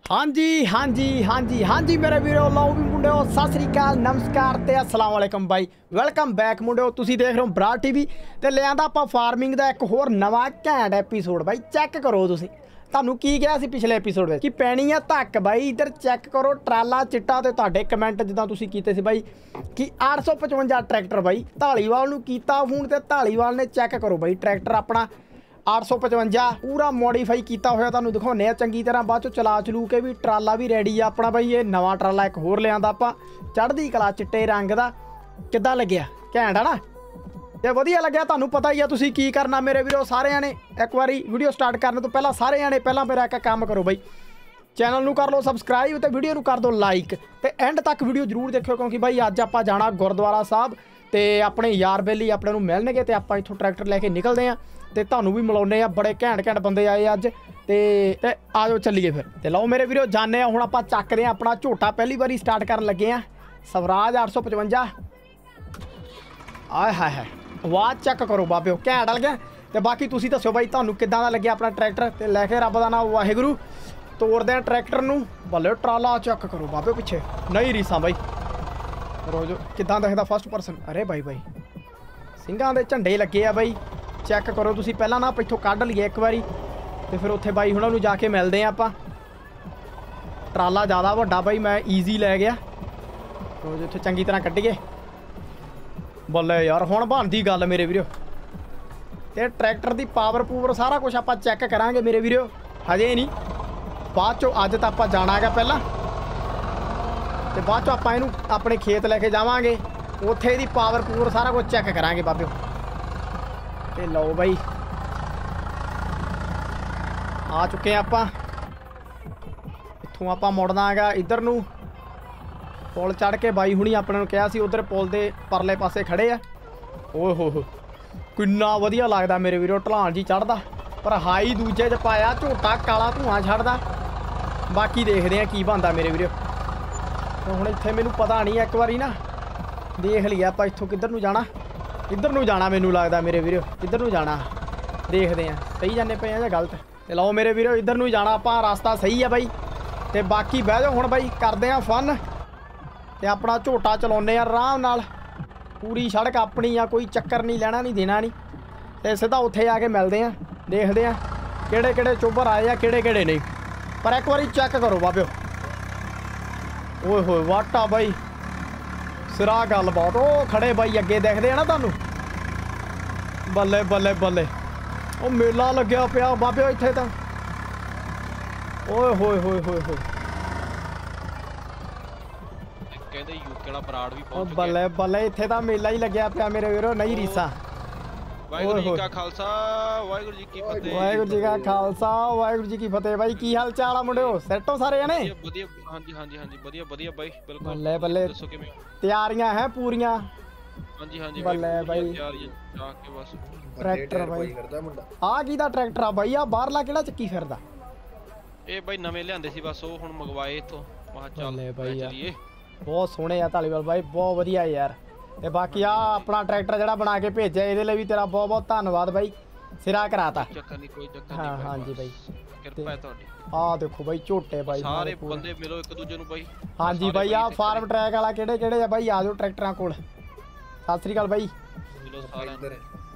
हाँ जी हाँ जी हाँ जी हाँ जी मेरे वीरो लाओ भी मुंडे सत श्री अकाल नमस्कार ते अस्सलाम वालेकुम भाई वेलकम बैक मुंडे तुसी देख रहे हो बराड़ टीवी ते ले आंदा आपां फार्मिंग दा एक होर नवा घैंट एपीसोड भाई चेक करो तुसी ਤੁਹਾਨੂੰ ਕੀ ਕਿਹਾ ਸੀ ਪਿਛਲੇ ਐਪੀਸੋਡ ਵਿੱਚ ਕਿ ਪੈਣੀ ਆ ਧੱਕ ਬਾਈ ਇੱਧਰ ਚੈੱਕ ਕਰੋ ਟਰਾਲਾ ਚਿੱਟਾ ਤੇ ਤੁਹਾਡੇ ਕਮੈਂਟ ਜਿੱਦਾਂ ਤੁਸੀਂ ਕੀਤੇ ਸੀ ਬਾਈ ਕਿ 855 ਟਰੈਕਟਰ ਬਾਈ ਢਾਲੀਵਾਲ ਨੂੰ ਕੀਤਾ ਫੋਨ ਤੇ ਢਾਲੀਵਾਲ ਨੇ ਚੈੱਕ ਕਰੋ ਬਾਈ ਟਰੈਕਟਰ ਆਪਣਾ 855 पूरा मॉडिफाई किया होया तुहानूं दिखाउने आ चंगी तरह बाद चो चला चलू के भी ट्राला भी रेडी आ अपना भाई ये नवा ट्राला एक होर लिआंदा आपां चढ़दी कला चिट्टे रंग दा किद्दां लग्गिया घैंट है ना ते वधिया लग्गिया तुहानूं पता ही आ तुसीं की करना मेरे वीरो सारिआं ने एक बारी वीडियो स्टार्ट करने तो पहला सारिआं ने पहला मेरा एक काम करो बई चैनल नूं कर लो सबसक्राइब ते वीडियो नूं कर दो लाइक ते एंड तक वीडियो जरूर देखियो क्योंकि भाई अज आपां जाना गुरुद्वारा साहब ते अपने यार बेली अपने नूं मिलणगे ते आपां इत्थों ट्रैक्टर लैके निकलदे आं ते तुहानूं भी मिलाउने आ बड़े घैंट घैंट बंदे आए अज ते आ जाओ चलिए फिर ते लो मेरे वीरो जाने हुण आपां चक्कदे आं अपना झोटा पहली बारी स्टार्ट करन लगे आ स्वराज 855 आए हाय हाय आवाज़ चेक करो बाबे घैंट लग्या ते बाकी तुसीं दस्सो भाई तुहानूं किद्दां दा लग्गिया अपना ट्रैक्टर ते लैके रब दा नाम वाहिगुरू तोड़दे आ ट्रैक्टर नूं बल्ले ट्राला चेक करो बाबे पिछे नहीं रीसां बाई रोज किद्दां दिखदा फर्स्ट परसन अरे भाई भाई ਸਿੰਘਾਂ ਦੇ ਝੰਡੇ ਲੱਗੇ ਆ ਬਾਈ चेक करो तुसी पहला ना इत्थों कढ़ लीए एक बारी तो फिर उत्थे बाई हुणां नूं जाके मिलदे आं आपां ट्राला ज़्यादा वड्डा बाई मैं ईजी लै गया तो इत्थे चंगी तरह कड्ढिए बल्ले यार हुण बनदी गल मेरे वीरो ते ट्रैक्टर दी पावर पूवर सारा कुछ आपां चेक करांगे मेरे वीरो हजे नहीं बाद चो अज तां आपां जाना है पहला ते बाद चो आपां इहनूं अपने खेत लैके जावांगे उत्थे दी पावर पूवर सारा कुछ चेक करांगे बाबिओ ते लो भाई आ चुके हैं आपां इत्थों आपां मुड़ना हैगा इधर नूं पुल चढ़ के बाई हुणी अपने नूं कहा सी उधर पुल दे परले पासे खड़े आ ओए हो किन्ना वधिया लगदा मेरे वीरो ढलान जी चढ़दा पर हाई दूजे च पाया झोटा काला धुआं छड्डदा बाकी देखदे आ की बनदा मेरे वीरो हुण इत्थे मैनूं पता नहीं एक बारी ना देख लिया आपां इत्थों किधर नूं जाना इधर नूं जाना मैनूं लगदा मेरे वीरो इधर नूं जाना देखते हैं सही जाने पे जां गलत ते लो मेरे वीरो इधर नूं जाना आपां रास्ता सही है बाई ते बाकी बह जाओ हुण बाई करदे आ फन ते अपना झोटा चलाउने आ आराम नाल पूरी सड़क अपनी आ कोई चक्कर नहीं लेना नहीं देना नहीं ते सीधा उत्थे आके मिलदे आ देखदे आ किहड़े किहड़े चोबर आए आ किहड़े किहड़े नहीं पर एक बारी चेक करो बाबिओ ओए होए वाटा बाई सिरा गल बहुत ओ खड़े बाई अगे देखते हैं ना तुहानूं बल्ले बल्ले बल्ले ओ मेला लग्या पिया बाबे इत्थे तां ओए होए होए होए होए कहंदे यूके वाला बराड़ भी पहुंच गया बल्ले बल्ले इत्थे तां मेला ही लग्या पिया मेरे वीरो नहीं रीसा वाहिगुरू जी का खालसा वाहिगुरू जी की फतेह वाहिगुरू जी का खालसा वाहिगुरू जी की फतेह भाई की हाल चाल आ मुंडिओ सेट हो सारे जने बढ़िया हां जी हां जी हां जी बढ़िया बढ़िया भाई बिल्कुल बल्ले बल्ले दसो किवें तैयारियां हैं पूरियां हां जी बल्ले भाई तैयारियां जाके बस ट्रैक्टर भाई आ कीदा ट्रैक्टर आ भाई आ बाहरला किहड़ा ਚੱਕੀ ਫਿਰਦਾ ਇਹ ਭਾਈ ਨਵੇਂ ਲਿਆਂਦੇ ਸੀ ਬਸ ਉਹ ਹੁਣ ਮੰਗਵਾਏ ਇਥੋਂ ਮਾ ਚੱਲ ਚਲੀਏ ਬਹੁਤ ਸੋਹਣੇ ਆ ਢਾਲੀਵਾਲ ਬਾਈ ਬਹੁਤ ਵਧੀਆ ਯਾਰ ਤੇ ਬਾਕੀ ਆ ਆਪਣਾ ਟਰੈਕਟਰ ਜਿਹੜਾ ਬਣਾ ਕੇ ਭੇਜਿਆ ਇਹਦੇ ਲਈ ਵੀ ਤੇਰਾ ਬਹੁਤ ਬਹੁਤ ਧੰਨਵਾਦ ਬਾਈ ਸਿਰਾ ਕਰਾਤਾ ਚੱਕਰ ਨਹੀਂ ਕੋਈ ਚੱਕਰ ਹਾਂ ਨਹੀਂ ਹਾਂ ਜੀ ਬਾਈ ਕਿਰਪਾ ਹੈ ਤੁਹਾਡੀ ਆ ਦੇਖੋ ਬਾਈ ਝੋਟੇ ਬਾਈ ਸਾਰੇ ਬੰਦੇ ਮਿਲੋ ਇੱਕ ਦੂਜੇ ਨੂੰ ਬਾਈ ਹਾਂ ਜੀ ਬਾਈ ਆ ਫਾਰਮ ਟਰੈਕ ਵਾਲਾ ਕਿਹੜੇ ਕਿਹੜੇ ਆ ਬਾਈ ਆ ਜਾਓ ਟਰੈਕਟਰਾਂ ਕੋਲ ਸਤਿ ਸ੍ਰੀ ਅਕਾਲ ਬਾਈ ਮਿਲੋ ਸਾਰਿਆਂ ਨੂੰ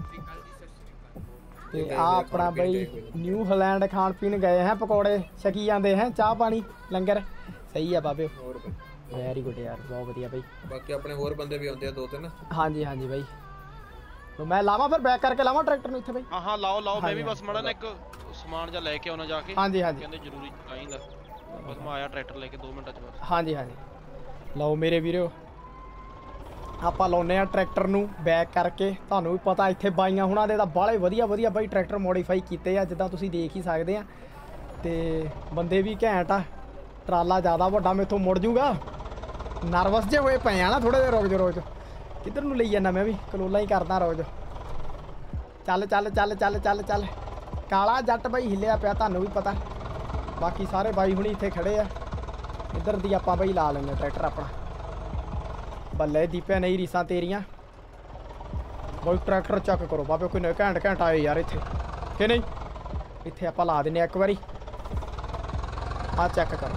ਤੇ ਆ ਆਪਣਾ ਬਾਈ ਨਿਊ ਹਾਲੈਂਡ ਖਾਣ ਪੀਣ ਗਏ ਹੈ ਪਕੌੜੇ ਛਕੀ ਜਾਂਦੇ ਹੈ ਚਾਹ ਪਾਣੀ ਲੰਗਰ ਸਹੀ ਆ ਬਾਬੇ ਹੋਰ ਬਾਈ ਵੈਰੀ ਗੁੱਡ ਯਾਰ ਬਹੁਤ ਵਧੀਆ ਬਾਈ ਬਾਕੀ ਆਪਣੇ ਹੋਰ ਬੰਦੇ ਵੀ ਆਉਂਦੇ ਆ ਦੋ ਤਿੰਨ हाँ जी बाई तो मैं लावा फिर बैक करके लावा ट्रैक्टर में इत्थे भाई हाँ हाँ लाओ लाओ मैं भी बस मड़ा ना एक समान जा लेके आना जाके हाँ जी कहंदे जरूरी चाहिदा बस मैं आया ट्रैक्टर लेके 2 मिनट च बस हाँ जी लो मेरे वीरो ਆਪਾਂ ਲਾਉਨੇ ਆ ਟਰੈਕਟਰ ਨੂੰ ਬੈਕ ਕਰਕੇ ਤੁਹਾਨੂੰ ਵੀ ਪਤਾ ਇੱਥੇ ਬਾਈਆਂ ਹੁਣਾਂ ਦੇ ਤਾਂ ਬਾਲੇ ਵਧੀਆ ਵਧੀਆ ਬਾਈ ਟਰੈਕਟਰ ਮੋਡੀਫਾਈ ਕੀਤੇ ਆ ਜਿੱਦਾਂ ਤੁਸੀਂ ਦੇਖ ਹੀ ਸਕਦੇ ਆ ਤੇ ਬੰਦੇ ਵੀ ਘੈਂਟ ਆ ਟਰਾਲਾ ਜ਼ਿਆਦਾ ਵੱਡਾ ਮੇਥੋਂ ਮੁੜ ਜੂਗਾ ਨਰਵਸ ਜੇ ਹੋਏ ਪਏ ਆ ਨਾ ਥੋੜੇ ਜਿਹਾ ਰੋਕ ਜੋ ਕਿੱਧਰ ਨੂੰ ਲਈ ਜਾਂਦਾ ਮੈਂ ਵੀ ਕਲੋਲਾ ਹੀ ਕਰਦਾ ਰੋਜ ਚੱਲ ਚੱਲ ਚੱਲ ਚੱਲ ਚੱਲ ਚੱਲ ਕਾਲਾ ਜੱਟ ਬਾਈ ਹਿੱਲਿਆ ਪਿਆ ਤੁਹਾਨੂੰ ਵੀ ਪਤਾ ਬਾਕੀ ਸਾਰੇ ਬਾਈ ਹੁਣੀ ਇੱਥੇ ਖੜੇ ਆ ਇੱਧਰ ਦੀ ਆਪਾਂ ਬਾਈ ਲਾ ਲੈਂਦੇ ਟਰੈਕਟਰ ਆਪਣਾ ਬੱਲੇ ਦੀਪਿਆ ਨਹੀਂ ਰੀਸਾਂ ਤੇਰੀਆਂ ਬਾਈ ਟਰੈਕਟਰ ਚੱਕ ਕਰੋ ਬਾਬੇ ਕੋਈ ਨਾ ਘੈਂਟ ਘੈਂਟ ਆਏ ਯਾਰ ਇੱਥੇ ਕਿ ਨਹੀਂ ਇੱਥੇ ਆਪਾਂ ਲਾ ਦਿੰਨੇ ਇੱਕ ਵਾਰੀ ਆ ਚੈੱਕ ਕਰੋ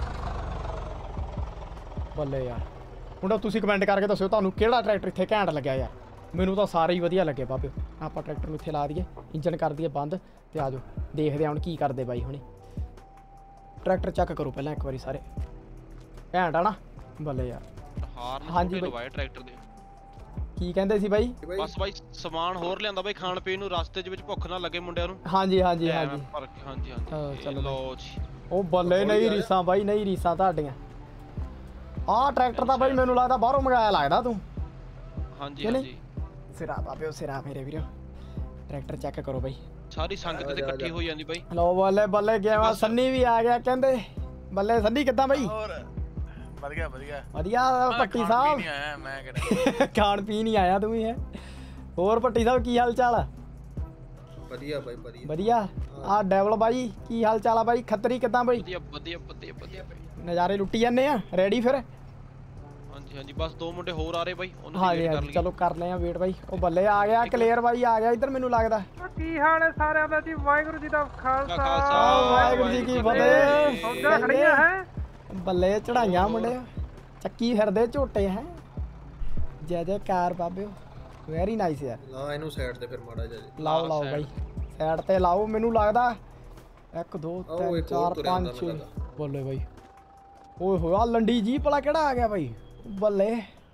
ਬੱਲੇ ਯਾਰ ਮੁੰਡਾ ਤੁਸੀਂ ਕਮੈਂਟ ਕਰਕੇ ਦੱਸਿਓ ਤੁਹਾਨੂੰ ਕਿਹੜਾ ਟਰੈਕਟਰ ਇੱਥੇ ਘੈਂਟ ਲੱਗਿਆ ਯਾਰ ਮੈਨੂੰ ਤਾਂ ਸਾਰੇ ਹੀ ਵਧੀਆ ਲੱਗੇ ਬਾਬੇ ਆਪਾਂ ਟਰੈਕਟਰ ਨੂੰ ਇੱਥੇ ਲਾ ਦਈਏ ਇੰਜਨ ਕਰ ਦਈਏ ਬੰਦ ਤੇ ਆ ਜਾਓ ਦੇਖਦੇ ਹਾਂ ਹੁਣ ਕੀ ਕਰਦੇ ਬਾਈ ਹੁਣੇ ਟਰੈਕਟਰ ਚੈੱਕ ਕਰੋ ਪਹਿਲਾਂ ਇੱਕ ਵਾਰੀ ਸਾਰੇ ਘੈਂਟ ਆ ਨਾ ਬੱਲੇ ਯਾਰ ਹਾਰਨ ਹਾਂਜੀ ਛੋਟੇ ਲਵਾਏ ਟਰੈਕਟਰ ਦੇ ਕੀ ਕਹਿੰਦੇ ਸੀ ਬਾਈ ਬਸ ਬਾਈ ਸਮਾਨ ਹੋਰ ਲਿਆਂਦਾ ਬਾਈ ਖਾਣ ਪੀਣ ਨੂੰ ਰਸਤੇ ਦੇ ਵਿੱਚ ਭੁੱਖ ਨਾ ਲੱਗੇ ਮੁੰਡਿਆਂ ਨੂੰ ਹਾਂਜੀ ਹਾਂਜੀ ਐਵੇਂ ਹਾਂਜੀ ਭਰ ਕੇ, ਹਾਂਜੀ ਹਾਂਜੀ ਚਲੋ ਲਓ ਜੀ ਉਹ ਬੱਲੇ ਨਹੀਂ ਰੀਸਾਂ ਬਾਈ ਨਹੀਂ ਰੀਸਾਂ ਤੁਹਾਡੀਆਂ ਆਹ ਟਰੈਕਟਰ ਤਾਂ ਬਾਈ ਮੈਨੂੰ ਲੱਗਦਾ ਬਾਹਰੋਂ ਮੰਗਾਇਆ ਲੱਗਦਾ ਤੂੰ ਹਾਂਜੀ ਕਿ ਨਹੀਂ? ਹਾਂਜੀ ਸਿਰਾ ਬਾਬਿਓ ਸਿਰਾ ਮੇਰੇ ਵੀਰੋ ਟਰੈਕਟਰ ਚੈੱਕ ਕਰੋ ਬਾਈ ਸਾਰੀ ਸੰਗਤ ਤੇ ਇਕੱਠੀ ਹੋ ਜਾਂਦੀ ਬਾਈ ਲੋ ਬੱਲੇ ਬੱਲੇ ਗਿਆ ਵਾ ਸੰਨੀ ਵੀ ਆ ਗਿਆ ਕਹਿੰਦੇ ਬੱਲੇ ਸੰਨੀ ਕਿੱਦਾਂ ਬਾਈ ਹੋਰ ਵਧੀਆ ਵਧੀਆ ਵਧੀਆ ਪੱਟੀ ਸਾਹਿਬ ਨਹੀਂ ਆਇਆ ਮੈਂ ਕਿਹੜਾ ਖਾਣ ਪੀਣ ਹੀ ਆਇਆ ਤੂੰ ਵੀ ਹੈ ਹੋਰ ਪੱਟੀ ਸਾਹਿਬ ਕੀ ਹਾਲ ਚਾਲ ਆ ਵਧੀਆ ਬਾਈ ਵਧੀਆ ਵਧੀਆ ਆ ਡੈਵਲ ਬਾਈ ਕੀ ਹਾਲ ਚਾਲ ਆ ਬਾਈ ਖੱਤਰੀ ਕਿੱਦਾਂ ਬਾਈ ਵਧੀਆ ਵਧੀਆ ਵਧੀਆ ਵਧੀਆ ਬਾਈ ਨਜ਼ਾਰੇ ਲੁੱਟੀ ਜਾਂਦੇ ਆ ਰੈਡੀ ਫਿਰ ਹਾਂਜੀ ਹਾਂਜੀ ਬਸ ਦੋ ਮੁੰਡੇ ਹੋਰ ਆ ਰਹੇ ਬਾਈ ਉਹਨਾਂ ਦੀ ਹਾਂਜੀ ਵੇਟ ਕਰ ਹਾਂਜੀ ਲਈ ਚਲੋ ਕਰ ਲਿਆ ਵੇਟ ਬਾਈ ਉਹ ਬੱਲੇ ਆ ਗਿਆ ਕਲੀਅਰ ਬਾਈ ਆ ਗਿਆ ਇੱਧਰ ਮੈਨੂੰ ਲੱਗਦਾ ਕੀ ਹਾਲ ਹੈ ਸਾਰਿਆਂ ਦਾ ਜੀ ਵਾਹਿਗੁਰੂ ਜੀ ਦਾ ਖਾਲਸਾ ਵਾਹਿਗੁਰੂ ਜੀ ਕੀ ਫਤਿਹ ਫੌਜਾਂ ਖੜੀਆਂ ਹੈ ਬੱਲੇ ਚੜਾਈਆਂ ਮੁੰਡੇ ਚੱਕੀ ਫਿਰਦੇ ਝੋਟੇ ਹੈ ਜੈ ਜੈਕਾਰ ਬਾਬਿਓ ਵੈਰੀ ਨਾਈਸ ਯਾਰ ਲਾ ਇਹਨੂੰ ਸਾਈਡ ਤੇ ਫਿਰ ਮਾੜਾ ਜਿਹਾ ਜੀ। ਲਾਓ ਲਾਓ ਬਾਈ ਸਾਈਡ ਤੇ ਲਾਓ ਮੈਨੂੰ ਲੱਗਦਾ 1 2 3 ਇੱਕ ਹੋਰ 4 ਤੁਰਿਆ 5 ਹੁੰਦਾ 6 ਮੈਨੂੰ ਬੱਲੇ ਬਾਈ ਓਏ ਹੋਏ ਆ ਲੰਡੀ ਜੀਪ ਵਾਲਾ ਕਿਹੜਾ ਆ ਗਿਆ ਬਾਈ ਬੱਲੇ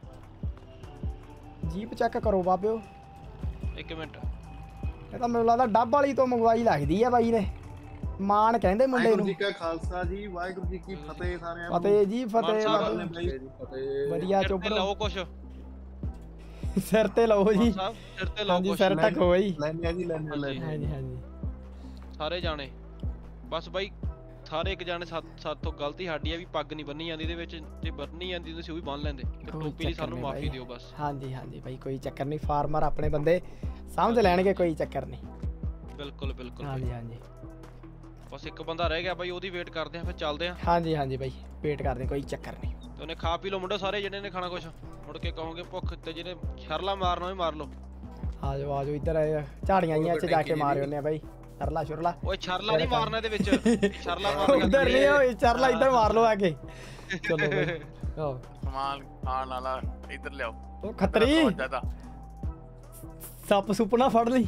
ਜੀਪ ਚੈੱਕ ਕਰੋ ਬਾਬਿਓ ਇੱਕ ਮਿੰਟ ਇਹ ਤਾਂ ਮੈਨੂੰ ਲੱਗਦਾ ਡੱਬ ਵਾਲੀ ਤੋਂ ਮੰਗਵਾਈ ਲੱਗਦੀ ਆ ਬਾਈ ਨੇ ਮਾਨ ਕਹਿੰਦੇ ਮੁੰਡੇ ਵਾਹਿਗੁਰੂ ਨੂੰ ਜੀ ਕਾ ਖਾਲਸਾ ਜੀ ਵਾਹਿਗੁਰੂ ਜੀ ਕੀ ਫਤਿਹ ਸਾਰਿਆਂ ਨੂੰ ਫਤਿਹ ਜੀ ਫਤਿਹ ਮਾਨ ਬਾਬਿਓ। ਸਾਹਿਬ, ਜੀ ਫਤਿਹ ਵਧੀਆ ਸਿਰ ਚੁੱਪ ਤੇ ਰਹੋ ਲਾਓ ਕੁਛ ਸਿਰ ਤੇ ਲਾਓ ਜੀ ਸਾਹਿਬ ਸਿਰ ਤੇ ਲਾਓ ਹਾਂਜੀ ਕੁਛ ਸਿਰ ਢੱਕੋ ਬਾਈ ਲੈਣੇ ਆ ਜੀ ਲੈਣੇ ਹਾਂਜੀ ਹਾਂਜੀ ਸਾਰੇ ਜਾਣੇ ਬਸ ਬਾਈ ਸਾਰੇ ਇੱਕ ਜਾਣੇ ਸਾਥੋਂ ਗਲਤੀ ਸਾਡੀ ਆ ਵੀ ਪੱਗ ਨਹੀਂ ਬੰਨੀ ਜਾਂਦੀ ਇਹਦੇ ਵਿੱਚ ਤੇ ਬੰਨੀ ਜਾਂਦੀ ਤੁਸੀਂ ਉਹ ਵੀ ਬੰਨ ਲੈਂਦੇ ਤੇ ਕੋਈ ਟੋਪੀ ਲਈ ਚੱਕਰ ਸਾਨੂੰ ਨੀ ਮਾਫੀ ਬਾਈ। ਦਿਓ ਬਸ ਹਾਂਜੀ ਹਾਂਜੀ ਬਾਈ ਕੋਈ ਚੱਕਰ ਨਹੀਂ ਫਾਰਮਰ ਆਪਣੇ ਬੰਦੇ ਸਮਝ ਲੈਣਗੇ ਕੋਈ ਚੱਕਰ ਨਹੀਂ ਬਿਲਕੁਲ ਬਿਲਕੁਲ ਬਾਈ। ਹਾਂਜੀ ਹਾਂਜੀ ਬਸ ਇੱਕ ਬੰਦਾ ਰਹਿ ਗਿਆ ਬਾਈ ਉਹਦੀ ਵੇਟ ਕਰਦੇ ਆ ਫਿਰ ਚੱਲਦੇ ਆ ਹਾਂਜੀ ਹਾਂਜੀ ਬਾਈ ਵੇਟ ਕਰਦੇ ਕੋਈ ਚੱਕਰ ਨਹੀਂ ਤੇ ਉਹਨੇ ਖਾ ਪੀ ਲਓ ਮੁੰਡਾ ਸਾਰੇ ਜਿਹਨੇ ਨੇ ਖਾਣਾ ਕੁਛ ਮੁੜ ਕੇ ਕਹੋਗੇ ਭੁੱਖ ਤੇ ਜਿਹਨੇ ਸ਼ਰਲਾ ਮਾਰਨਾ ਵੀ ਮਾਰ ਲਓ ਆ ਜਾਓ ਆ ਜਾਓ ਇੱਧਰ ਝਾੜੀਆਂ ਜੀਆਂ 'ਚ ਜਾ ਕੇ ਮਾਰੇ ਉਹਨੇ ਬਾਈ ਸਰਲਾ ਸ਼ੁਰਲਾ ਓਏ ਸ਼ਰਲਾ ਨਹੀਂ ਮਾਰਨਾ ਇਹਦੇ ਵਿੱਚ ਸ਼ਰਲਾ ਮਾਰਨਾ ਉਧਰ ਨਹੀਂ ਓਏ ਚਰਲਾ ਇੱਧਰ ਮਾਰ ਲਓ ਆ ਕੇ ਚਲੋ ਬਾਈ ਆਓ ਸਮਾਨ ਖਾਣ ਵਾਲਾ ਇੱਧਰ ਲਿਆਓ ਉਹ ਖੱਤਰੀ ਜ਼ਿਆਦਾ ਸੱਪ ਸੁਪਨਾ ਫੜ ਲਈ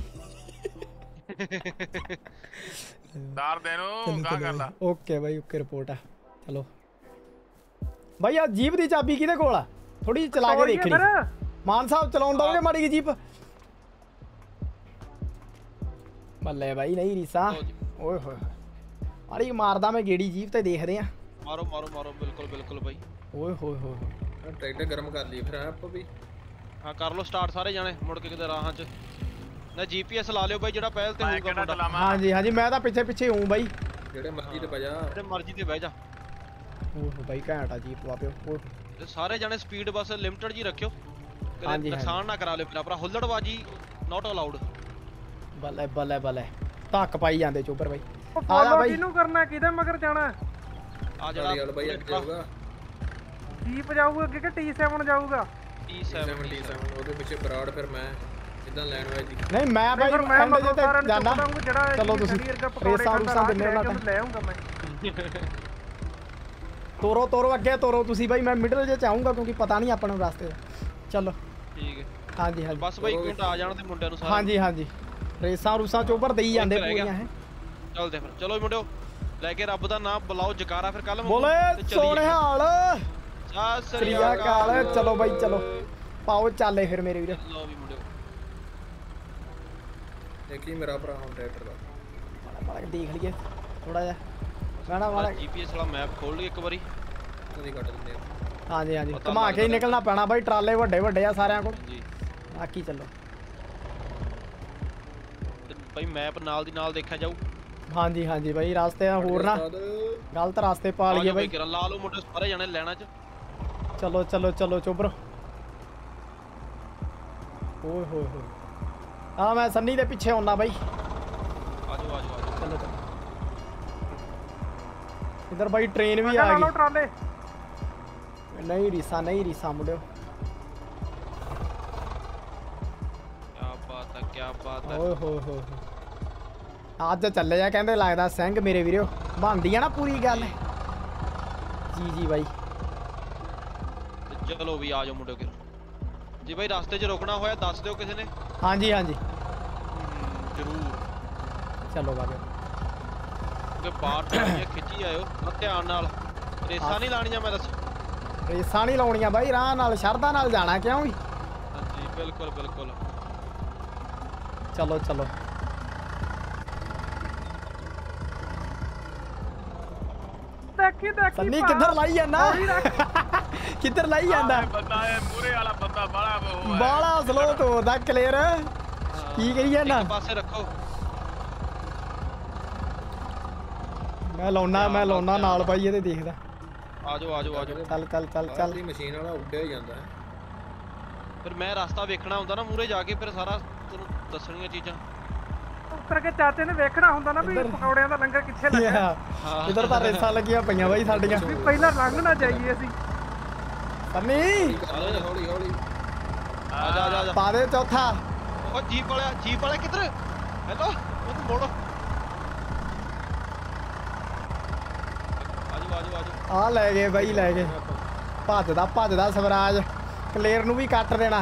ਦਾਰ ਦੇ ਨੂੰ ਕਾ ਕਰਦਾ ਓਕੇ ਬਾਈ ਓਕੇ ਰਿਪੋਰਟ ਆ ਚਲੋ ਬਾਈ ਆ ਜੀਪ ਦੀ ਚਾਬੀ ਕਿਹਦੇ ਕੋਲ ਆ ਥੋੜੀ ਚਲਾ ਕੇ ਦੇਖਣੀ ਮਾਨ ਸਾਹਿਬ ਚਲਾਉਣ ਦੋਗੇ ਮਾੜੀ ਜਿਹੀ ਜੀਪ ਬੱਲੇ ਬਾਈ ਨਹੀਂ ਰੀਸਾ ਓਏ ਹੋਏ ਮਾੜੀ ਮਾਰਦਾ ਮੈਂ ਗੇੜੀ ਜੀਪ ਤੇ ਦੇਖਦੇ ਆ ਮਾਰੋ ਮਾਰੋ ਮਾਰੋ ਬਿਲਕੁਲ ਬਿਲਕੁਲ ਬਾਈ ਓਏ ਹੋਏ ਹੋਏ ਟਰੈਕਟਰ ਗਰਮ ਕਰ ਲਈ ਫਿਰ ਆਪਾਂ ਵੀ ਹਾਂ ਕਰ ਲਓ ਸਟਾਰਟ ਸਾਰੇ ਜਾਣੇ ਮੁੜ ਕੇ ਕਿਤੇ ਰਾਹਾਂ 'ਚ ਨਾ ਜੀਪੀਐਸ ਲਾ ਲਿਓ ਬਾਈ ਜਿਹੜਾ ਪਹਿਲ ਤੇ ਮੈਂ ਹੋਊਗਾ ਕਿਹੜਾ ਮੁੰਡਾ ਚਲਾਵਾਂ ਹਾਂਜੀ ਹਾਂਜੀ ਮੈਂ ਤਾਂ ਪਿੱਛੇ ਪਿੱਛੇ ਹੂੰ ਬਾਈ ਜਿਹੜੇ ਮਰਜ਼ੀ ਤੇ ਵਜਾ ਜਿਹੜੇ ਮਰਜ਼ੀ ਤੇ ਬਹਿ ਜਾ ਓਹ ਬਾਈ ਘੈਂਟ ਆ ਜੀਪ ਵਾਪਿਓ ਓਹ ਤੇ ਸਾਰੇ ਜਾਣੇ ਸਪੀਡ ਬਸ ਲਿਮਟਡ ਜੀ ਰੱਖਿਓ ਕਿਤੇ ਹਾਂਜੀ, ਨੁਕਸਾਨ ਨਾ ਕਰਾ ਲਿਓ ਫਿਰ ਆਪਣਾ ਹੁੱਲੜਬਾਜੀ ਨਾਟ ਅਲਾਉਡ ਬੱਲੇ ਬੱਲੇ ਬੱਲੇ ਧੱਕ ਪਾਈ ਜਾਂਦੇ ਚੋਬਰ ਬਾਈ ਉਹ ਆ ਜਾ ਫੋਲੋ ਬਾਈ ਕਿਹਨੂੰ ਕਰਨਾ ਕਿਹਦੇ ਮਗਰ ਜਾਣਾ ਆ ਵਾਲੀ ਜਿਹੜਾ ਬਾਈ ਅੱਗੇ ਜਾਊਗਾ ਜੀਪ ਜਾਊਗਾ ਅੱਗੇ ਕਿ T7 ਜਾਊਗਾ T7 77 ਉਹਦੇ ਪਿੱਛੇ ਬਰਾੜ ਫਿਰ ਮੈਂ ਜਿੱਦਾਂ ਲੈਣ ਵਾਲੀ ਦੀ ਨਹੀਂ ਮੈਂ ਬਾਈ ਫਿਰ ਮੈਂ ਐਂਡ ਮਗਰ ਜੇ ਸਾਰਿਆਂ ਤੇ ਨੂੰ ਜਾਣਾ ਚੁੱਕਦਾ ਜਿਹੜਾ ਚਲੋ ਤੁਸੀਂ ਰੇਸਾਂ ਰੂਸਾਂ ਦਿੰਦੇ ਉਹਨਾਂ ਨੂੰ ਲੈ ਆਉਂਗਾ ਮੈਂ ਤੋਰੋ ਤੋਰੋ ਅੱਗੇ ਤੋਰੋ ਤੁਸੀਂ ਬਾਈ ਮੈਂ ਮਿਡਲ ਜੇ ਚਾਹੂੰਗਾ ਕਿਉਂਕਿ ਪਤਾ ਨਹੀਂ ਆਪਾਂ ਨੂੰ ਰਸਤੇ ਦਾ ਚਲੋ ਠੀਕ ਹੈ ਹਾਂਜੀ ਹਾਂਜੀ ਬਸ ਬਾਈ ਇੱਕ ਮਿੰਟ ਆ ਜਾਣ ਤੇ ਮੁੰਡਿਆਂ ਨੂੰ ਸਾਰੇ ਹਾਂਜੀ ਹਾਂਜੀ ਰੇਸਾਂ ਰੂਸਾਂ ਚੋਬਰ ਦੇਈ ਜਾਂਦੇ ਪੂਰੀਆਂ ਹੈ ਚੱਲਦੇ ਫਿਰ ਚਲੋ ਮੁੰਡਿਓ ਲੈ ਕੇ ਰੱਬ ਦਾ ਨਾਮ ਬੁਲਾਓ ਜਕਾਰਾ ਫਿਰ ਕੱਲ ਬੋਲੇ ਸੋਹਣੇ ਹਾਲ ਸਤਿ ਸ੍ਰੀ ਅਕਾਲ ਚਲੋ ਬਾਈ ਚਲੋ ਪਾਓ ਚਾਲੇ ਫਿਰ ਮੇਰੇ ਵੀਰ ਲੋ ਵੀ ਮੁੰਡਿਓ ਦੇਖੀ ਮੇਰਾ ਭਰਾ ਹੁਣ ਟਰੈਕਟਰ ਦਾ ਮਾੜਾ ਦੇਖ ਲਈਏ ਥੋੜਾ ਜਿਹਾ ਗਾਣਾ ਵਾਲਾ ਜੀਪੀਐਸ ਵਾਲਾ ਮੈਪ ਖੋਲ ਲਈ ਇੱਕ ਵਾਰੀ ਉਹਦੀ ਕੱਟ ਦਿੰਦੇ ਆ ਹਾਂਜੀ ਹਾਂਜੀ ਪਤਾ ਘੁਮਾ ਕੇ ਹੀ ਨਿਕਲਣਾ ਪੈਣਾ ਬਾਈ ਟਰਾਲੇ ਵੱਡੇ ਵੱਡੇ ਆ ਸਾਰਿਆਂ ਕੋਲ ਜੀ ਬਾਕੀ ਚੱਲੋ ਤੇ ਬਾਈ ਮੈਪ ਨਾਲ ਦੀ ਨਾਲ ਦੇਖਿਆ ਜਾਊ ਹਾਂਜੀ ਹਾਂਜੀ ਬਾਈ ਰਸਤੇ ਹੋਰ ਨਾ ਗਲਤ ਰਸਤੇ ਪਾ ਲਈਏ ਬਾਈ ਕਿਰਨ ਲਾ ਲਓ ਮੁੰਡੇ ਸਾਰੇ ਜਾਣੇ ਲੈਣਾ 'ਚ ਚਲੋ ਚਲੋ ਚਲੋ ਚੋਬਰ ਓਏ ਹੋਏ ਹੋਏ ਆ ਮੈਂ ਸੰਨੀ ਦੇ ਪਿੱਛੇ ਆਉਣਾ ਬਾਈ ਆਜੋ ਆਜੋ ਆਜੋ ਚਲੋ ਚਲੋ ਇਧਰ ਬਾਈ ਟ੍ਰੇਨ ਵੀ ਆ ਲਾ ਲਓ ਗਈ ਟਰਾਲੇ ਨਹੀਂ ਰੀਸਾ ਮੁੰਡਿਓ ਕੀ ਬਾਤ ਹੈ ਓਏ ਹੋਏ ਹੋਏ ਅੱਜ ਚੱਲੇ ਆ ਕਹਿੰਦੇ ਲੱਗਦਾ ਸਿੰਘ ਮੇਰੇ ਵੀਰੋ ਬਣਦੀ ਆ ਨਾ ਪੂਰੀ ਗੱਲ ਜੀ ਬਾਈ ਤੇ ਚਲੋ ਵੀ ਆ ਜਾਓ ਮੁੰਡਿਓ ਕਿ ਜੀ ਬਾਈ ਰਸਤੇ 'ਚ ਰੁਕਣਾ ਹੋਇਆ ਦੱਸ ਦਿਓ ਕਿਸੇ ਨੇ। ਹਾਂਜੀ ਜ਼ਰੂਰ ਚਲੋ ਬਾਬੇ ਕਿ ਬਾਹਰ ਟਰਾਲੀਆਂ ਖਿੱਚੀ ਆਇਓ ਧਿਆਨ ਨਾਲ, ਰੇਸਾਂ ਨਹੀਂ ਲਾਣੀਆਂ ਮੈਂ ਦੱਸ। ਰੇਸਾਂ ਨਹੀਂ ਲਾਉਣੀਆਂ ਬਾਈ, ਰਾਹ ਨਾਲ ਸ਼ਰਧਾ ਨਾਲ ਜਾਣਾ ਕਿਉਂ ਵੀ। ਹਾਂਜੀ ਬਿਲਕੁਲ ਬਿਲਕੁਲ। ਚਲੋ ਦੇਖੀ ਸੰਨੀ ਕਿੱਧਰ ਲਾਈ ਜਾਂਦਾ ਕਿੱਧਰ ਲਾਈ ਜਾਂਦਾ ਬੰਦਾ ਇਹ ਮੂਰੇ ਵਾਲਾ ਬੰਦਾ ਬਾਲਾ ਬਾਲਾ ਸਲੋ ਤੋਰਦਾ ਕਲੀਅਰ। ਕੀ ਕਰੀਏ ਨਾ ਇੱਕ ਪਾਸੇ ਰੱਖੋ। ਮੈਂ ਲਾਉਣਾ ਨਾਲ ਬਾਈ ਇਹਦੇ ਦੇਖਦਾ। ਆ ਜਾਓ ਚੱਲ ਦੀ ਮਸ਼ੀਨ ਵਾਲਾ ਉੱਡਿਆ ਹੀ ਜਾਂਦਾ ਹੈ। ਫਿਰ ਮੈਂ ਰਸਤਾ ਵੇਖਣਾ ਹੁੰਦਾ ਨਾ ਮੂਰੇ ਜਾ ਕੇ, ਫਿਰ ਸਾਰਾ ਤੁਹਾਨੂੰ ਦੱਸਣੀਆਂ ਚੀਜ਼ਾਂ। ਉੱਤਰ ਕੇ ਚਾਚੇ ਨੇ ਵੇਖਣਾ ਹੁੰਦਾ ਨਾ ਵੀ ਪਕੌੜਿਆਂ ਦਾ ਲੰਗਰ ਕਿੱਥੇ ਲੱਗਾ। ਇਧਰ ਤਾਂ ਰੇਸਾਂ ਲੱਗੀਆਂ ਪਈਆਂ ਬਾਈ ਸਾਡੀਆਂ। ਵੀ ਪਹਿਲਾਂ ਲੰਘ ਨਾ ਜਾਈਏ ਅਸੀਂ। ਸੰਨੀ ਹੌਲੀ ਆ ਜਾ ਪਾ ਦੇ ਚੌਥਾ। ਉਹ ਜੀਪ ਵਾਲਾ ਕਿੱਧਰ? ਹੈਲੋ ਉਹਨੂੰ ਮੋੜੋ। ਆਜੋ ਆ ਲੈ ਗਏ ਬਾਈ ਲੈ ਗਏ। ਭੱਜਦਾ ਸਵਰਾਜ ਕਲੇਰ ਨੂੰ ਵੀ ਕੱਟ ਦੇਣਾ।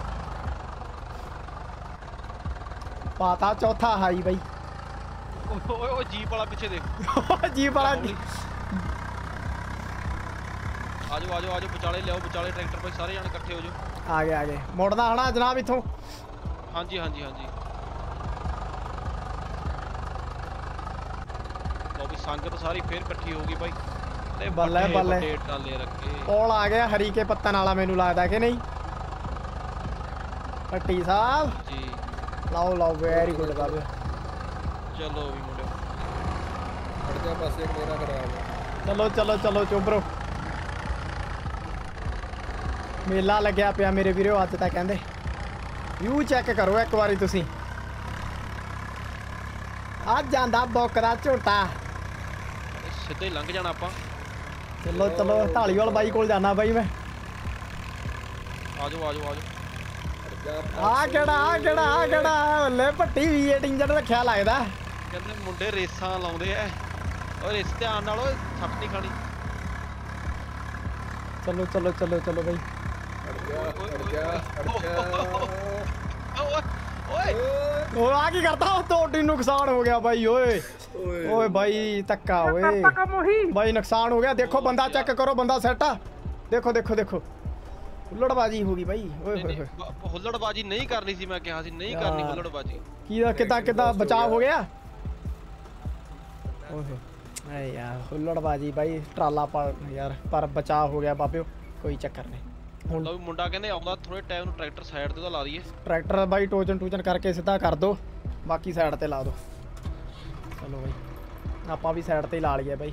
ਪਾਤਾ ਚੌਥਾ ਹਾਈ ਬਾਈ। ਓਏ ਜੀਪ ਵਾਲਾ ਪਿੱਛੇ ਦੇਖ। ਜੀਪ ਵਾਲਾ ਆਜੋ ਵਿਚਾਲੇ ਲਿਆਓ, ਵਿਚਾਲੇ ਟਰੈਕਟਰ ਭਾਈ ਸਾਰੇ ਜਾਣੇ ਇਕੱਠੇ ਹੋ ਜਾਓ। ਆ ਗਏ ਮੁੜਨਾ ਹਨਾ ਜਨਾਬ ਇੱਥੋਂ। ਹਾਂਜੀ ਲਓ ਵੀ ਸੰਗਤ ਸਾਰੀ ਫੇਰ ਇਕੱਠੀ ਹੋ ਗਈ ਬਾਈ ਤੇ ਬੱਲੇ ਟਾਲੇ ਰੱਖੇ। ਕੋਲ ਆ ਗਿਆ ਹਰੀ ਕੇ ਪੱਤਨ ਵਾਲਾ ਮੈਨੂੰ ਲੱਗਦਾ ਕਿ ਨਹੀਂ। ਪੱਟੀ ਸਾਹਿਬ ਜੀ ਲਾਓ ਵੈਰੀ ਗੁੱਡ ਬਾਬੇ। ਚਲੋ ਵੀ ਮੁੰਡਿਓ ਹਟ ਜਾ ਪਾਸੇ ਮੇਰਾ ਖਰਾਬ। ਚਲੋ ਚੋਬਰੋ। ਮੇਲਾ ਲੱਗਿਆ ਪਿਆ ਮੇਰੇ ਵੀਰੋ ਅੱਜ ਤਾਂ ਕਹਿੰਦੇ। ਵਿਊ ਚੈੱਕ ਕਰੋ ਇੱਕ ਵਾਰੀ ਤੁਸੀਂ। ਆ ਜਾਂਦਾ ਬੋਕਰਾ ਝੋਟਾ। ਸਿੱਧੇ ਹੀ ਲੰਘ ਜਾਣਾ ਆਪਾਂ। ਚਲੋ ਢਾਲੀਵਾਲ ਬਾਈ ਕੋਲ ਜਾਣਾ ਬਾਈ ਮੈਂ। ਆਜੋ ਆ ਕਿਹੜਾ ਬੱਲੇ ਭੱਟੀ V8 ਇੰਜਨ ਰੱਖਿਆ ਲੱਗਦਾ। ਕਹਿੰਦੇ ਮੁੰਡੇ ਰੇਸਾਂ ਲਾਉਂਦੇ ਐ। ਓਏ ਰੇਸ ਧਿਆਨ ਨਾਲ, ਓਏ ਛੱਟ ਨਹੀਂ ਖਾਣੀ। ਚਲੋ ਬਾਈ। ਓਏ ਆ ਕੀ ਕਰਦਾ? ਉਹ ਤੁਹਾਡੀ ਨੁਕਸਾਨ ਹੋ ਗਿਆ ਬਾਈ। ਓਏ ਬਾਈ ਧੱਕਾ ਓਏ ਬਾਈ ਨੁਕਸਾਨ ਹੋ ਗਿਆ। ਦੇਖੋ ਬੰਦਾ ਚੈੱਕ ਕਰੋ, ਬੰਦਾ ਸੈੱਟ ਆ। ਦੇਖੋ ਹੁੱਲੜਬਾਜੀ ਹੋ ਗਈ ਬਾਈ। ਓਏ ਹੁੱਲੜਬਾਜੀ ਨਹੀਂ ਕਰਨੀ ਸੀ, ਮੈਂ ਕਿਹਾ ਸੀ ਨਹੀਂ ਕਰਨੀ ਹੁੱਲੜਬਾਜੀ। ਕਿੱਦਾਂ ਬਚਾਅ ਹੋ ਗਿਆ? ਓਏ ਯਾਰ ਹੁੱਲੜਬਾਜੀ ਬਾਈ ਟਰਾਲਾ ਪਰ ਬਚਾਅ ਹੋ ਗਿਆ ਬਾਬਿਓ। ਕੋਈ ਚੱਕਰ ਨਹੀਂ। ਹੁਣ ਵੀ ਮੁੰਡਾ ਕਹਿੰਦੇ ਆਉਂਦਾ ਥੋੜੇ ਟਾਈਮ ਨੂੰ ਟਰੈਕਟਰ ਸਾਈਡ ਤੇ ਤਾਂ ਲਾ ਦਈਏ। ਟਰੈਕਟਰ ਬਾਈ ਟੋਚਨ ਕਰਕੇ ਸਿੱਧਾ ਕਰ ਦੋ, ਬਾਕੀ ਸਾਈਡ ਤੇ ਲਾ ਦੋ। ਚਲੋ ਬਾਈ ਆਪਾਂ ਵੀ ਸਾਈਡ ਤੇ ਹੀ ਲਾ ਲਈਏ ਬਾਈ।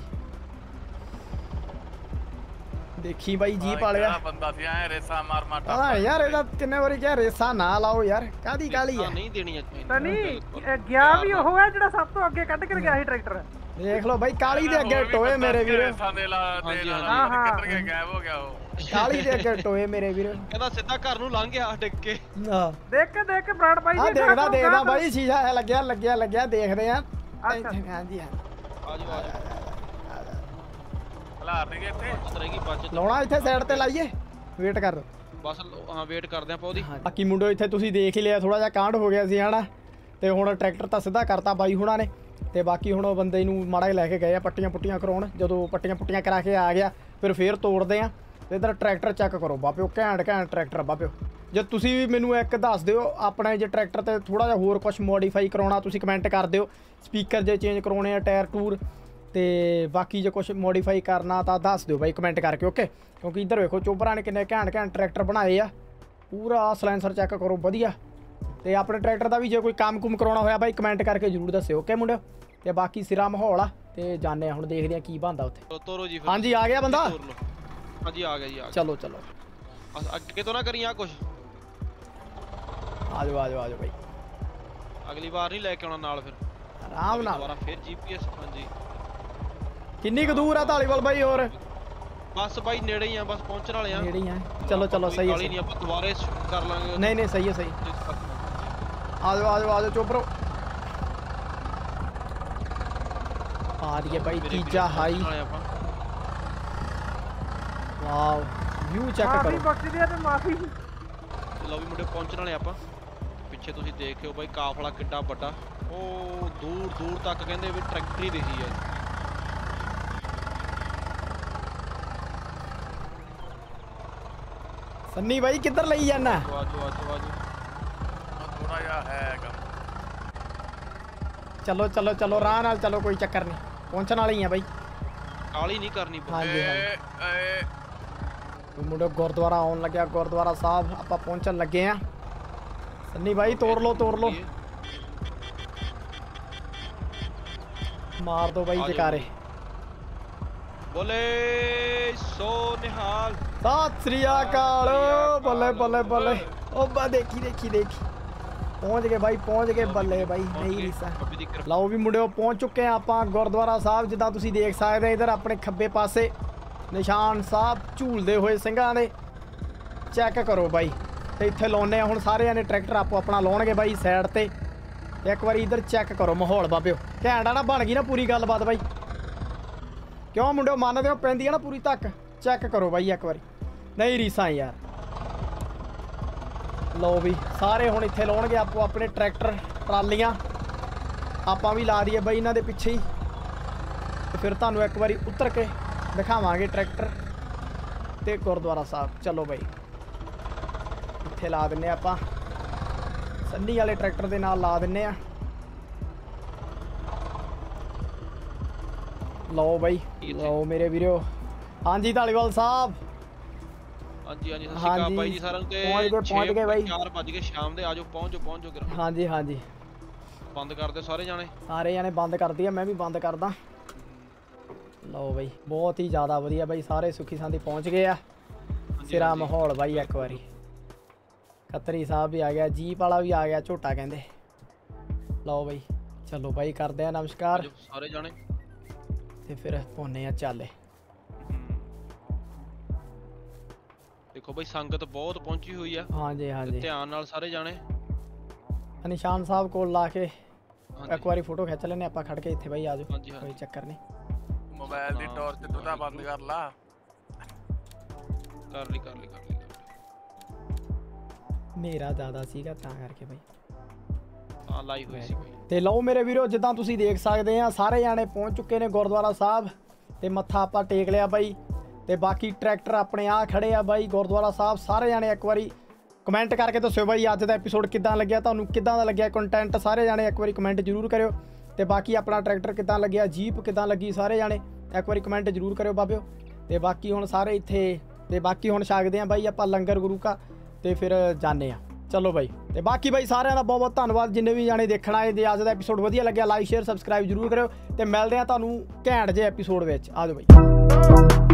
ਦੇਖੀ ਬਾਈ ਜੀਪ ਵਾਲਿਆ ਬੰਦਾ ਸੀ ਐ ਰੇਸਾ ਮਾਰ ਹਾਂ ਯਾਰ ਇਹਦਾ ਕਿੰਨੇ ਵਾਰੀ ਕਿਹਾ ਰੇਸਾ ਨਾ ਲਾਓ ਯਾਰ। ਕਾਦੀ ਕਾਲੀ ਆ ਨਹੀਂ ਦੇਣੀ ਨਹੀਂ ਗਿਆ ਵੀ ਉਹ ਹੈ ਜਿਹੜਾ ਸਭ ਤੋਂ ਅੱਗੇ ਕੱਢ ਕੇ ਗਿਆ ਸੀ ਟਰੈਕਟਰ। ਦੇਖ ਲਓ ਬਾਈ ਕਾਲੀ ਦੇ ਅੱਗੇ ਟੋਏ ਮੇਰੇ ਵੀਰ। ਰੇਸਾਂ ਦੇ ਲਾ ਕਿੱਧਰ ਗਿਆ ਗਾਇਬ ਹੋ ਗਿਆ ਉਹ। ਕਾਲੀ ਦੇ ਅੱਗੇ ਟੋਏ ਮੇਰੇ ਵੀਰ। ਕਹਿੰਦਾ ਸਿੱਧਾ ਘਰ ਨੂੰ ਲੰਘ ਗਿਆ ਡਿੱਗ ਕੇ। ਦੇਖ ਕੇ ਬਰਾੜ ਬਾਈ ਜੀ ਦੇਖਦਾ ਬਾਈ ਸ਼ੀਸ਼ਾ ਲੱਗਿਆ ਦੇਖਦੇ ਆ। ਹਾਂਜੀ ਆਜੋ ਹਲਾਰ ਨਹੀਂ ਗਏ ਇੱਥੇ। ਬਚਤ ਰਹੇਗੀ ਬਚਤ। ਲਾਉਣਾ ਇੱਥੇ ਸਾਈਡ ਤੇ ਲਾਈਏ, ਵੇਟ ਕਰ ਦੋ ਬਸ। ਹਾਂ ਵੇਟ ਕਰਦੇ ਆਪਾਂ ਉਹਦੀ। ਬਾਕੀ ਮੁੰਡੋ ਇੱਥੇ ਤੁਸੀਂ ਦੇਖ ਹੀ ਲਿਆ, ਥੋੜਾ ਜਿਹਾ ਕਾਂਡ ਹੋ ਗਿਆ ਸੀ ਹਨਾ। ਤੇ ਹੁਣ ਟਰੈਕਟਰ ਤਾਂ ਸਿੱਧਾ ਕਰਤਾ ਬਾਈ ਹੁਣਾਂ ਨੇ। ਤੇ ਬਾਕੀ ਹੁਣ ਉਹ ਬੰਦੇ ਨੂੰ ਮਾੜਾ ਜਿਹਾ ਲੈ ਕੇ ਗਏ ਆ ਪੱਟੀਆਂ ਪੁੱਟੀਆਂ ਕਰਾਉਣ। ਜਦੋਂ ਪੱਟੀਆਂ ਕਰਾ ਕੇ ਆ ਗਿਆ ਫਿਰ ਫੇਰ ਤੋੜਦੇ ਆ। ਤੇ ਇਧਰ ਟਰੈਕਟਰ ਚੈੱਕ ਕਰੋ ਬਾਬਿਓ, ਘੈਂਟ ਟਰੈਕਟਰ ਬਾਬਿਓ। ਜੇ ਤੁਸੀਂ ਵੀ ਮੈਨੂੰ ਇੱਕ ਦੱਸ ਦਿਓ ਆਪਣੇ ਜੇ ਟਰੈਕਟਰ ਤੇ ਥੋੜਾ ਜਿਹਾ ਹੋਰ ਕੁਝ ਮੋਡੀਫਾਈ ਕਰਾਉਣਾ ਤੁਸੀਂ ਕਮੈਂਟ ਕਰ ਦਿਓ। ਸਪੀਕਰ ਜੇ ਚੇਂਜ ਕਰਾਉਣੇ ਆ, ਟਾਇਰ ਟੂਰ, ਤੇ ਬਾਕੀ ਜੇ ਕੁਝ ਮੋਡੀਫਾਈ ਕਰਨਾ ਤਾਂ ਦੱਸ ਦਿਓ ਬਾਈ ਕਮੈਂਟ ਕਰਕੇ। ਓਕੇ ਕਿਉਂਕਿ ਇੱਧਰ ਵੇਖੋ ਚੋਬਰਾਂ ਨੇ ਕਿੰਨੇ ਘੈਂਟ ਟਰੈਕਟਰ ਬਣਾਏ ਆ। ਪੂਰਾ ਸਲੈਂਸਰ ਚੈੱਕ ਕਰੋ ਵਧੀਆ। ਤੇ ਆਪਣੇ ਟਰੈਕਟਰ ਦਾ ਵੀ ਜੇ ਕੋਈ ਕੰਮ ਕਰਾਉਣਾ ਹੋਇਆ ਬਾਈ ਕਮੈਂਟ ਕਰਕੇ ਜ਼ਰੂਰ ਦੱਸਿਓ। ਓਕੇ ਮੁੰਡਿਓ। ਤੇ ਬਾਕੀ ਸਿਰਾ ਮਾਹੌਲ ਆ ਤੇ ਜਾਣੇ ਹੁਣ ਦੇਖਦੇ ਆ ਕੀ ਬਣਦਾ ਉੱਥੇ। ਤੋਰੋ ਜੀ। ਹਾਂਜੀ ਆ ਗਿਆ ਬੰਦਾ। ਹਾਂਜੀ ਆ ਗਿਆ ਜੀ। ਚਲੋ ਅੱਗੇ ਤੋਂ ਨਾ ਕਰੀ ਆ ਕੁਛ। ਆਜੋ ਬਾਈ। ਅਗਲੀ ਵਾਰ ਨਹੀਂ ਲੈ ਕੇ ਆਉਣਾ ਨਾਲ ਫਿਰ ਆਰਾਮ ਨਾਲ। ਦੁਬਾਰਾ ਫਿਰ GPS। ਹਾਂਜੀ ਕਿੰਨੀ ਕੁ ਦੂਰ ਆ ਢਾਲੀਵਾਲ ਬਾਈ? ਹੋਰ ਬਸ ਬਾਈ ਨੇੜੇ ਹੀ ਆ, ਬਸ ਪਹੁੰਚਣ ਵਾਲੇ ਆ। ਨੇੜੇ ਹੀ ਆ। ਚਲੋ ਸਹੀ ਹੈ। ਨਹੀਂ ਆਪਾਂ ਦੁਬਾਰੇ ਕਰ ਲਾਂਗੇ। ਨਹੀਂ ਸਹੀ ਹੈ। ਆਜੋ ਚੋਬਰੋ। ਆ ਰਹੀ ਹੈ ਬਾਈ ਤੀਜਾ ਹਾਈ। ਵਾਓ ਵਿਊ ਚੈੱਕ ਮਾਫੀ ਕਰੋ ਬਖਸ਼ ਦਿਆ ਤੇ ਮਾਫੀ। ਲਓ ਵੀ ਮੁੰਡੇ ਪਹੁੰਚਣ ਵਾਲੇ ਆਪਾਂ। ਪਿੱਛੇ ਤੁਸੀਂ ਦੇਖਿਓ ਬਾਈ ਕਾਫਲਾ ਕਿੱਡਾ ਵੱਡਾ, ਉਹ ਦੂਰ ਦੂਰ ਤੱਕ ਕਹਿੰਦੇ ਵੀ ਟਰੈਕਟਰ ਹੀ ਦਿਖੀ ਆ। ਸੰਨੀ ਬਾਈ ਕਿੱਧਰ ਲਈ ਜਾਣਾ? ਆਜੋ ਆਜੋ ਆਜੋ ਆਜੋ। ਥੋੜਾ ਜਿਹਾ ਹੈ ਕੰਮ। ਚਲੋ ਚਲੋ ਚਲੋ ਰਾਹ ਨਾਲ ਚਲੋ, ਕੋਈ ਚੱਕਰ ਨਹੀਂ, ਪਹੁੰਚਣ ਵਾਲੇ ਹੀ ਆ ਬਾਈ। ਕਾਲੀ ਨਹੀਂ ਕਰਨੀ ਪਊ। ਹਾਂਜੀ ਹਾਂਜੀ ਏ ਮੁੰਡੇ ਗੁਰਦੁਆਰਾ ਆਉਣ ਲੱਗਿਆ, ਗੁਰਦੁਆਰਾ ਸਾਹਿਬ ਆਪਾਂ ਪਹੁੰਚਣ ਲੱਗੇ ਆ। ਸੰਨੀ ਬਾਈ ਤੋੜ ਲੋ ਤੋੜ ਲੋ, ਮਾਰ ਦੋ ਬਾਈ ਜਕਾਰੇ। ਬੋਲੇ ਸੋ ਨਿਹਾਲ। ਸਤਿ ਸ੍ਰੀ ਅਕਾਲ। ਬੱਲੇ ਬੱਲੇ ਬੱਲੇ, ਉਹ ਬਾ ਦੇਖੀ ਦੇਖੀ ਦੇਖੀ, ਪਹੁੰਚ ਗਏ ਬਾਈ ਪਹੁੰਚ ਗਏ। ਬੱਲੇ ਬਾਈ ਨਹੀਂ ਰੀਸਾ। ਲਓ ਵੀ ਮੁੰਡਿਓ ਪਹੁੰਚ ਚੁੱਕੇ ਆ ਆਪਾਂ ਗੁਰਦੁਆਰਾ ਸਾਹਿਬ। ਜਿੱਦਾਂ ਤੁਸੀਂ ਦੇਖ ਸਕਦੇ ਇਧਰ ਆਪਣੇ ਖੱਬੇ ਪਾਸੇ ਨਿਸ਼ਾਨ ਸਾਹਿਬ ਝੂਲਦੇ ਹੋਏ ਸਿੰਘਾਂ ਦੇ ਚੈੱਕ ਕਰੋ ਬਾਈ। ਤੇ ਇੱਥੇ ਲਾਉਨੇ ਆ ਹੁਣ ਸਾਰੇ ਜਾਣੇ ਟਰੈਕਟਰ ਆਪੋ ਆਪਣਾ ਲਾਉਣਗੇ ਬਾਈ ਸਾਈਡ ਤੇ ਇੱਕ ਵਾਰੀ ਇਧਰ ਚੈੱਕ ਕਰੋ ਮਾਹੌਲ ਬਾਬਿਓ। ਘੈਂਟ ਆ ਨਾ, ਬਣ ਗਈ ਨਾ ਪੂਰੀ ਗੱਲਬਾਤ ਬਾਈ? ਕਿਉਂ ਮੁੰਡਿਓ ਮੰਨਦੇ ਹੋ ਪੈਂਦੀ ਆ ਨਾ ਪੂਰੀ ਤੱਕ? ਚੈੱਕ ਕਰੋ ਬਾਈ ਇੱਕ ਵਾਰੀ, ਨਹੀਂ ਰੀਸਾਂ ਯਾਰ। ਲਓ ਵੀ ਸਾਰੇ ਹੁਣ ਇੱਥੇ ਲਾਉਣਗੇ ਆਪੋ ਆਪਣੇ ਟਰੈਕਟਰ ਟਰਾਲੀਆਂ। ਆਪਾਂ ਵੀ ਲਾ ਦਈਏ ਬਾਈ ਇਹਨਾਂ ਦੇ ਪਿੱਛੇ ਹੀ, ਤੇ ਫਿਰ ਤੁਹਾਨੂੰ ਇੱਕ ਵਾਰੀ ਉਤਰ ਕੇ ਦਿਖਾਵਾਂਗੇ ਟਰੈਕਟਰ ਤੇ ਗੁਰਦੁਆਰਾ ਸਾਹਿਬ। ਚਲੋ ਬਾਈ ਇੱਥੇ ਲਾ ਦਿੰਨੇ ਆਪਾਂ, ਸੰਨੀ ਵਾਲੇ ਟਰੈਕਟਰ ਦੇ ਨਾਲ ਲਾ ਦਿੰਨੇ ਆ। ਲਓ ਬਾਈ ਲਓ ਮੇਰੇ ਵੀਰੋ। ਹਾਂਜੀ ਢਾਲੀਵਾਲ ਸਾਹਿਬ। ਹਾਂਜੀ ਹਾਂਜੀ ਸਤਿ ਸ਼੍ਰੀ ਅਕਾਲ ਬਾਈ ਜੀ ਸਾਰਿਆਂ ਨੂੰ। ਤੇ ਪਹੁੰਚ ਗਏ ਬਾਈ। 4 ਵੱਜ ਗਏ ਸ਼ਾਮ ਦੇ। ਆਜੋ ਪਹੁੰਚੋ ਪਹੁੰਚੋ। ਹਾਂਜੀ ਹਾਂਜੀ ਬੰਦ ਕਰਦੇ ਸਾਰੇ ਜਾਣੇ। ਸਾਰੇ ਜਾਣੇ ਬੰਦ ਕਰਦੀ ਆ, ਮੈਂ ਵੀ ਬੰਦ ਕਰਦਾ। ਲਓ ਬਾਈ ਬਹੁਤ ਹੀ ਜ਼ਿਆਦਾ ਵਧੀਆ ਬਾਈ, ਸਾਰੇ ਸੁੱਖੀ ਸਾਂਦੀ ਪਹੁੰਚ ਗਏ ਆ। ਸਿਰਾ ਮਾਹੌਲ ਬਾਈ ਇੱਕ ਵਾਰੀ। ਖੱਤਰੀ ਸਾਹਿਬ ਵੀ ਆ ਗਿਆ, ਜੀਪ ਵਾਲਾ ਵੀ ਆ ਗਿਆ, ਝੋਟਾ ਕਹਿੰਦੇ। ਲਓ ਬਾਈ ਚਲੋ ਬਾਈ ਕਰਦੇ ਆ ਨਮਸਕਾਰ ਆਜੋ ਸਾਰੇ ਜਾਣੇ ਤੇ ਫਿਰ ਪਾਉਨੇ ਆ ਚਾਲੇ। ਦੇਖੋ ਬਾਈ ਸੰਗਤ ਬਹੁਤ ਪਹੁੰਚੀ ਹੋਈ ਆ। ਹਾਂਜੀ ਹਾਂਜੀ ਧਿਆਨ ਨਾਲ ਸਾਰੇ ਜਾਣੇ ਨਿਸ਼ਾਨ ਸਾਹਿਬ ਕੋਲ ਲਾ ਕੇ ਇੱਕ ਵਾਰੀ ਫੋਟੋ ਖਿੱਚ ਲੈਨੇ ਆਪਾਂ ਖੜ ਕੇ ਇੱਥੇ ਬਾਈ। ਆਜੋ ਹਾਂਜੀ ਕੋਈ ਚੱਕਰ ਨਹੀਂ। ਮੋਬਾਈਲ ਦੀ ਟਾਰਚ ਤੂੰ ਤਾਂ ਬੰਦ ਕਰ ਲਾ। ਕਰ ਲਈ ਕਰ ਲਈ ਕਰ ਲਈ। ਹਨੇਰਾ ਜ਼ਿਆਦਾ ਸੀਗਾ ਤਾਂ ਕਰਕੇ ਬਾਈ। ਹਾਂ ਲਾਈ ਹੋਈ ਸੀ ਬਾਈ। ਤੇ ਲਓ ਮੇਰੇ ਵੀਰੋ ਜਿੱਦਾਂ ਤੁਸੀਂ ਦੇਖ ਸਕਦੇ ਆ ਸਾਰੇ ਜਾਣੇ ਪਹੁੰਚ ਚੁੱਕੇ ਨੇ ਗੁਰਦੁਆਰਾ ਸਾਹਿਬ ਤੇ ਮੱਥਾ ਆਪਾਂ ਟੇਕ ਲਿਆ ਬਾਈ। ਤੇ ਬਾਕੀ ਟਰੈਕਟਰ ਆਪਣੇ ਆ ਖੜੇ ਆ ਬਾਈ ਗੁਰਦੁਆਰਾ ਸਾਹਿਬ। ਸਾਰੇ ਜਾਣੇ ਇੱਕ ਵਾਰੀ ਕਮੈਂਟ ਕਰਕੇ ਦੱਸਿਓ ਬਾਈ ਅੱਜ ਦਾ ਐਪੀਸੋਡ ਕਿੱਦਾਂ ਲੱਗਿਆ ਤੁਹਾਨੂੰ, ਕਿੱਦਾਂ ਦਾ ਲੱਗਿਆ ਕੰਟੈਂਟ। ਸਾਰੇ ਜਾਣੇ ਇੱਕ ਵਾਰੀ ਕਮੈਂਟ ਜ਼ਰੂਰ ਕਰਿਓ। ਤੇ ਬਾਕੀ ਆਪਣਾ ਟਰੈਕਟਰ ਕਿੱਦਾਂ ਲੱਗਿਆ, ਜੀਪ ਕਿੱਦਾਂ ਲੱਗੀ, ਸਾਰੇ ਜਾਣੇ ਇੱਕ ਵਾਰੀ ਕਮੈਂਟ ਜ਼ਰੂਰ ਕਰਿਓ ਬਾਬਿਓ। ਤੇ ਬਾਕੀ ਹੁਣ ਸਾਰੇ ਇੱਥੇ ਤੇ ਬਾਕੀ ਹੁਣ ਛਕਦੇ ਆ ਬਾਈ ਆਪਾਂ ਲੰਗਰ ਗੁਰੂ ਕਾ ਤੇ ਫਿਰ ਜਾਂਦੇ ਆ। ਚਲੋ ਬਾਈ ਤੇ ਬਾਕੀ ਬਾਈ ਸਾਰਿਆਂ ਦਾ ਬਹੁਤ ਬਹੁਤ ਧੰਨਵਾਦ ਜਿੰਨੇ ਵੀ ਜਾਣੇ ਦੇਖਣ ਆਏ। ਜੇ ਅੱਜ ਦਾ ਐਪੀਸੋਡ ਵਧੀਆ ਲੱਗਿਆ ਲਾਈਕ ਸ਼ੇਅਰ ਸਬਸਕ੍ਰਾਈਬ ਜ਼ਰੂਰ ਕਰਿਓ ਤੇ ਮਿਲਦੇ ਆ ਤੁਹਾਨੂੰ ਘੈਂਟ ਜਿਹੇ ਐਪੀਸੋਡ ਵਿੱਚ। ਆਜੋ ਬਾਈ।